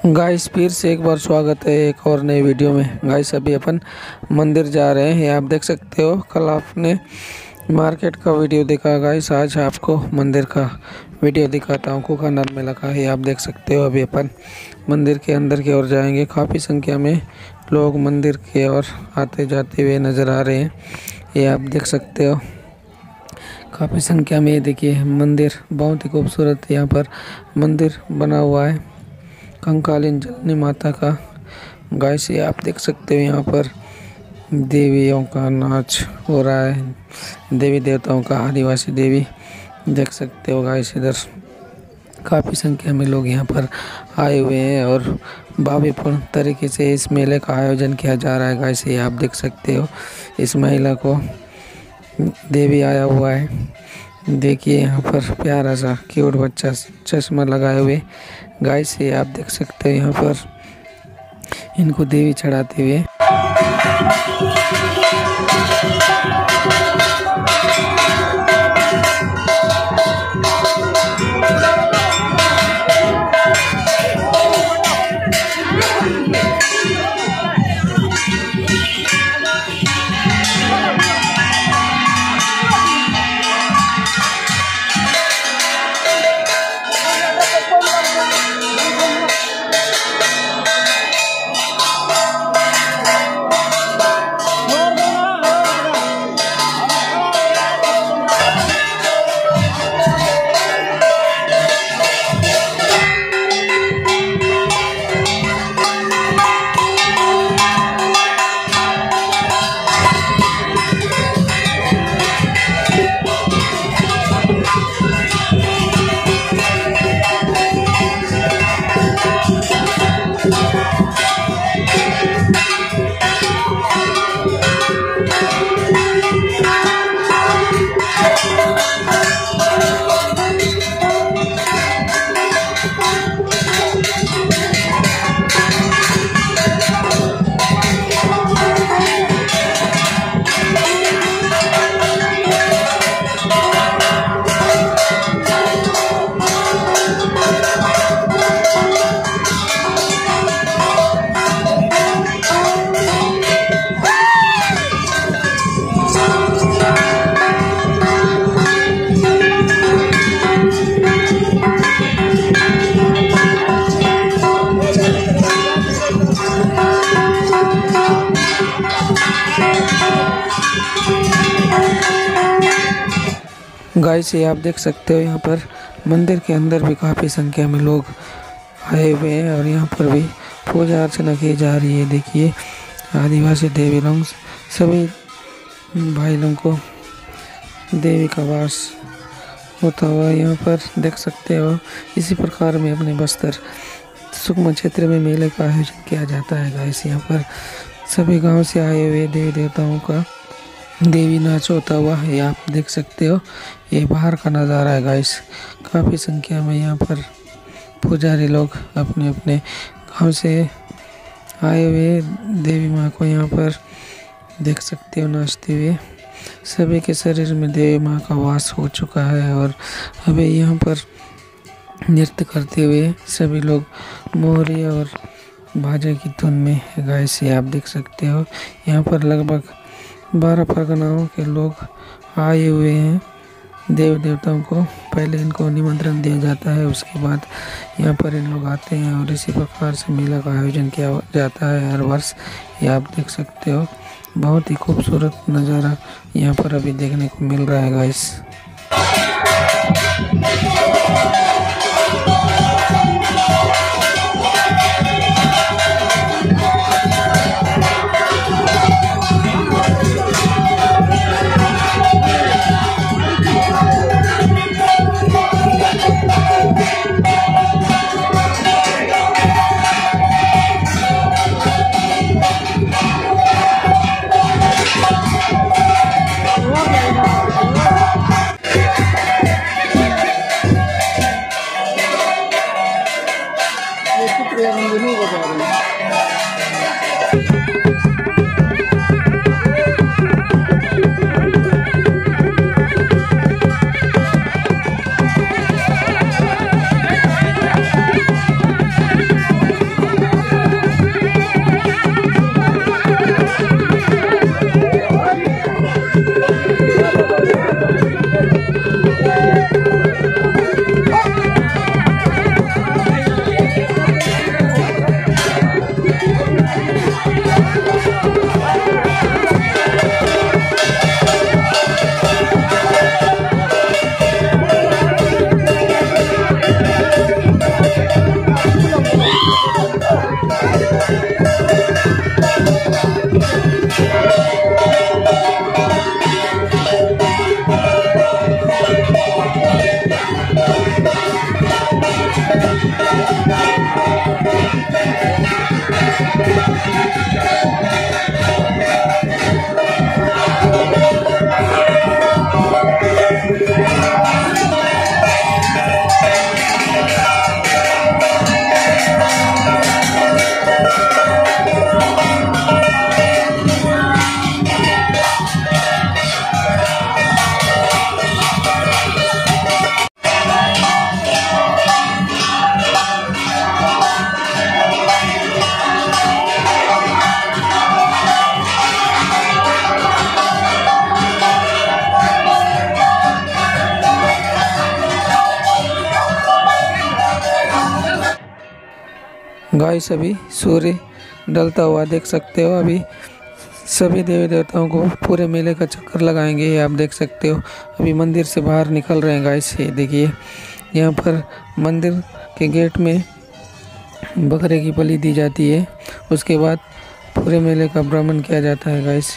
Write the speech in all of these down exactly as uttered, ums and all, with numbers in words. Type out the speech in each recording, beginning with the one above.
Guys फिर से एक बार स्वागत है एक और नई वीडियो में। गाइस अभी अपन मंदिर जा रहे हैं, ये आप देख सकते हो। कल आपने मार्केट का वीडियो देखा, गाइस आज आपको मंदिर का वीडियो दिखाता हूँ। कुकानर मेला का है, आप देख सकते हो। अभी अपन मंदिर के अंदर की ओर जाएंगे। काफ़ी संख्या में लोग मंदिर की ओर आते जाते हुए नज़र आ रहे हैं, ये आप देख सकते हो। काफ़ी संख्या में ये देखिए मंदिर बहुत ही खूबसूरत यहाँ पर मंदिर बना हुआ है कंकालीन जननी माता का। गाइस ये आप देख सकते हो, यहाँ पर देवियों का नाच हो रहा है, देवी देवताओं का। आदिवासी देवी देख सकते हो गाइस। इधर काफ़ी संख्या में लोग यहाँ पर आए हुए हैं और भव्यपूर्ण तरीके से इस मेले का आयोजन किया जा रहा है। गाइस ये आप देख सकते हो, इस महिला को देवी आया हुआ है। देखिए यहाँ पर प्यारा सा क्यूट बच्चा चश्मा लगाए हुए। गाइस ये आप देख सकते हो, यहाँ पर इनको देवी चढ़ाते हुए। गाइस ये आप देख सकते हो, यहाँ पर मंदिर के अंदर भी काफ़ी संख्या में लोग आए हुए हैं और यहाँ पर भी पूजा अर्चना की जा रही है। देखिए आदिवासी देवी लोग सभी भाई लोगों को देवी का वास होता हुआ यहाँ पर देख सकते हो। इसी प्रकार में अपने बस्तर सुकमा क्षेत्र में मेले का आयोजन किया जाता है। गाइस यहाँ पर सभी गांव से आए हुए देवी देवताओं का देवी नाच होता हुआ है, आप देख सकते हो। ये बाहर का नज़ारा है गाइस। काफ़ी संख्या में यहाँ पर पुजारी लोग अपने अपने गांव से आए हुए देवी माँ को यहाँ पर देख सकते हो नाचते हुए। सभी के शरीर में देवी माँ का वास हो चुका है और अभी यहाँ पर नृत्य करते हुए सभी लोग मोहरी और बाजे की धुन में। गाइस ये आप देख सकते हो, यहाँ पर लगभग बारह परगनाओं के लोग आए हुए हैं। देव देवताओं को पहले इनको निमंत्रण दिया जाता है, उसके बाद यहाँ पर इन लोग आते हैं और इसी प्रकार से मेला का आयोजन किया जाता है हर वर्ष। ये आप देख सकते हो, बहुत ही खूबसूरत नज़ारा यहाँ पर अभी देखने को मिल रहा है गाइस। गाइस अभी सूर्य ढलता हुआ देख सकते हो। अभी सभी देवी देवताओं को पूरे मेले का चक्कर लगाएंगे, ये आप देख सकते हो। अभी मंदिर से बाहर निकल रहे हैं गाइस। ये देखिए यहाँ पर मंदिर के गेट में बकरे की बलि दी जाती है, उसके बाद पूरे मेले का भ्रमण किया जाता है गाइस।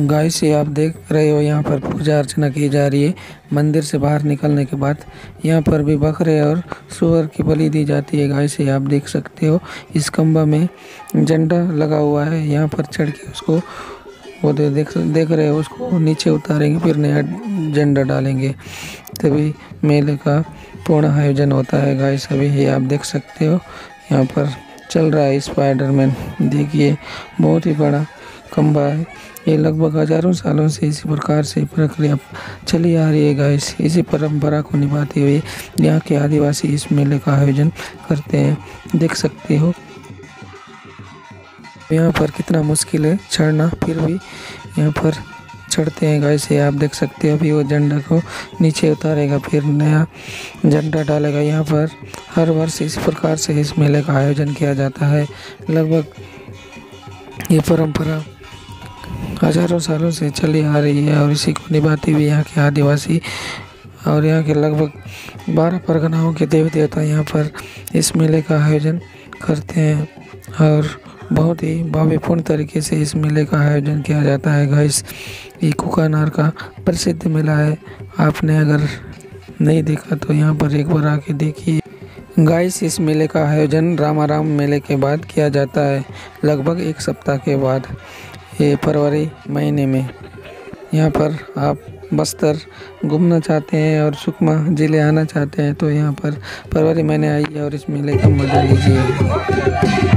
गाइस ये आप देख रहे हो यहाँ पर पूजा अर्चना की जा रही है। मंदिर से बाहर निकलने के बाद यहाँ पर भी बकरे और सूअर की बलि दी जाती है। गाइस ये आप देख सकते हो इस खंबा में झंडा लगा हुआ है। यहाँ पर चढ़ के उसको वो दे, देख देख रहे हो उसको नीचे उतारेंगे, फिर नया झंडा डालेंगे, तभी मेले का पूर्ण आयोजन होता है। गाइस अभी ये आप देख सकते हो यहाँ पर चल रहा है स्पाइडरमैन। देखिए बहुत ही बड़ा खंबा है। ये लगभग हजारों सालों से इसी प्रकार से प्रक्रिया चली आ रही है। गाइस इसी परंपरा को निभाते हुए यहाँ के आदिवासी इस मेले का आयोजन करते हैं। देख सकते हो यहाँ पर कितना मुश्किल है चढ़ना, फिर भी यहाँ पर चढ़ते हैं। गाइस ये आप देख सकते हो अभी वो झंडा को नीचे उतारेगा, फिर नया झंडा डालेगा। यहाँ पर हर वर्ष इस प्रकार से इस मेले का आयोजन किया जाता है। लगभग ये परंपरा हजारों सालों से चली आ रही है और इसी को निभाते हुए यहाँ के आदिवासी और यहाँ के लगभग बारह परगनाओं के देवी देवता यहाँ पर इस मेले का आयोजन करते हैं और बहुत ही भव्यपूर्ण तरीके से इस मेले का आयोजन किया जाता है। गाइस ये कुकानार का प्रसिद्ध मेला है। आपने अगर नहीं देखा तो यहाँ पर एक बार आके देखिए। गाइस इस मेले का आयोजन रामाराम मेले के बाद किया जाता है, लगभग एक सप्ताह के बाद, ये फरवरी महीने में। यहाँ पर आप बस्तर घूमना चाहते हैं और सुकमा ज़िले आना चाहते हैं तो यहाँ पर फरवरी महीने आइए और इस मेले का मज़ा लीजिए।